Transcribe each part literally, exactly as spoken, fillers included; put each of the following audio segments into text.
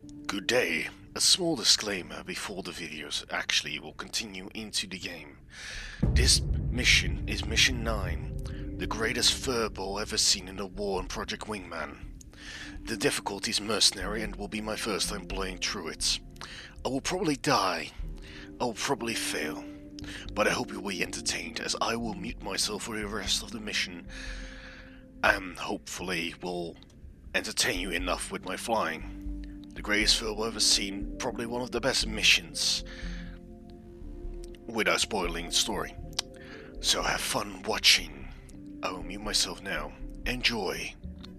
Good day. A small disclaimer before the videos actually will continue into the game. This mission is Mission nine, the greatest furball ever seen in the war in Project Wingman. The difficulty is Mercenary and will be my first time playing through it. I will probably die, I will probably fail, but I hope you will be entertained as I will mute myself for the rest of the mission and hopefully will entertain you enough with my flying. The greatest film I've ever seen, probably one of the best missions, without spoiling the story. So have fun watching. I will mute myself now. Enjoy.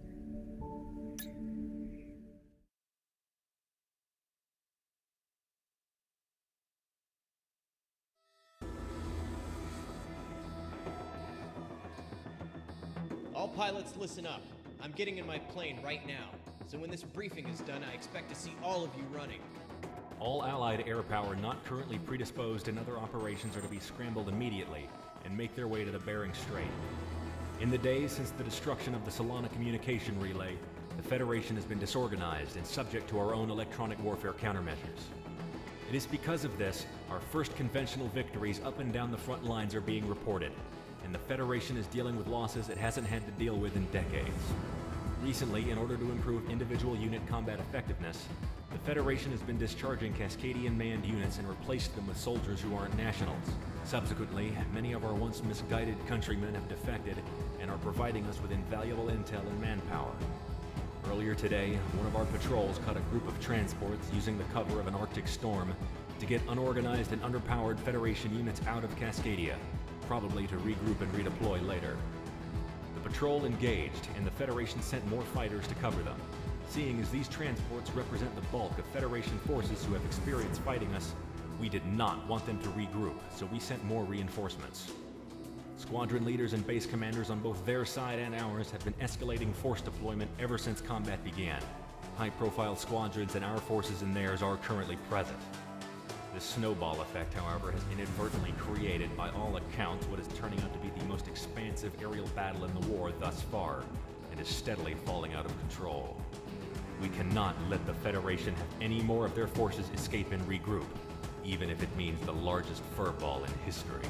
All pilots listen up. I'm getting in my plane right now. So when this briefing is done, I expect to see all of you running. All Allied air power not currently predisposed in other operations are to be scrambled immediately and make their way to the Bering Strait. In the days since the destruction of the Solana communication relay, the Federation has been disorganized and subject to our own electronic warfare countermeasures. It is because of this, our first conventional victories up and down the front lines are being reported, and the Federation is dealing with losses it hasn't had to deal with in decades. Recently, in order to improve individual unit combat effectiveness, the Federation has been discharging Cascadian manned units and replaced them with soldiers who aren't nationals. Subsequently, many of our once misguided countrymen have defected and are providing us with invaluable intel and manpower. Earlier today, one of our patrols caught a group of transports using the cover of an Arctic storm to get unorganized and underpowered Federation units out of Cascadia, probably to regroup and redeploy later. The patrol engaged, and the Federation sent more fighters to cover them. Seeing as these transports represent the bulk of Federation forces who have experience fighting us, we did not want them to regroup, so we sent more reinforcements. Squadron leaders and base commanders on both their side and ours have been escalating force deployment ever since combat began. High-profile squadrons and our forces and theirs are currently present. This snowball effect, however, has inadvertently created, by all accounts, what is turning out to be the most expansive aerial battle in the war thus far, and is steadily falling out of control. We cannot let the Federation have any more of their forces escape and regroup, even if it means the largest furball in history.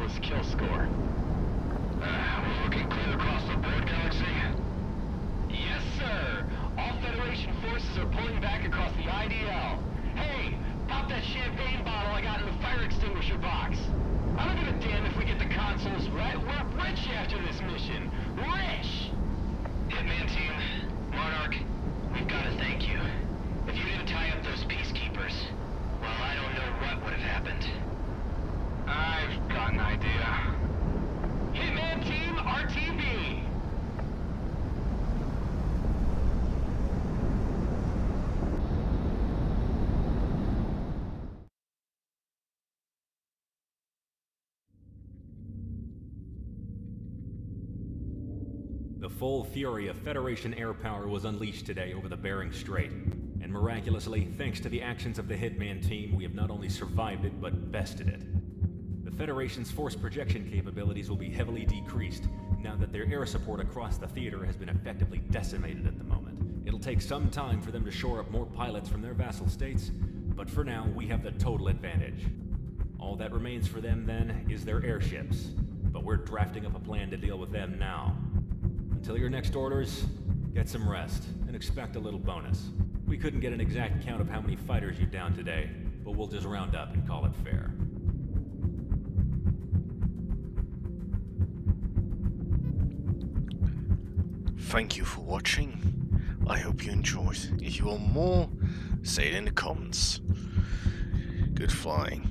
close kill score. Uh, we're looking clear across the board, Galaxy? Yes, sir! All Federation forces are pulling back across the I D L. Hey, pop that champagne bottle I got in the fire extinguisher box. I don't give a damn if we get the consoles right. We're rich after this mission. Rich! Hitman team, Monarch, we've got to thank you. If you didn't tie up those peacekeepers, well, I don't know what would have happened. I've got an idea. Hitman team, R T B! The full fury of Federation air power was unleashed today over the Bering Strait, and miraculously, thanks to the actions of the Hitman team, we have not only survived it, but bested it. The Federation's force projection capabilities will be heavily decreased now that their air support across the theater has been effectively decimated at the moment. It'll take some time for them to shore up more pilots from their vassal states, but for now, we have the total advantage. All that remains for them, then, is their airships, but we're drafting up a plan to deal with them now. Until your next orders, get some rest, and expect a little bonus. We couldn't get an exact count of how many fighters you downed today, but we'll just round up and call it fair. Thank you for watching. I hope you enjoyed. If you want more, say it in the comments. Good flying.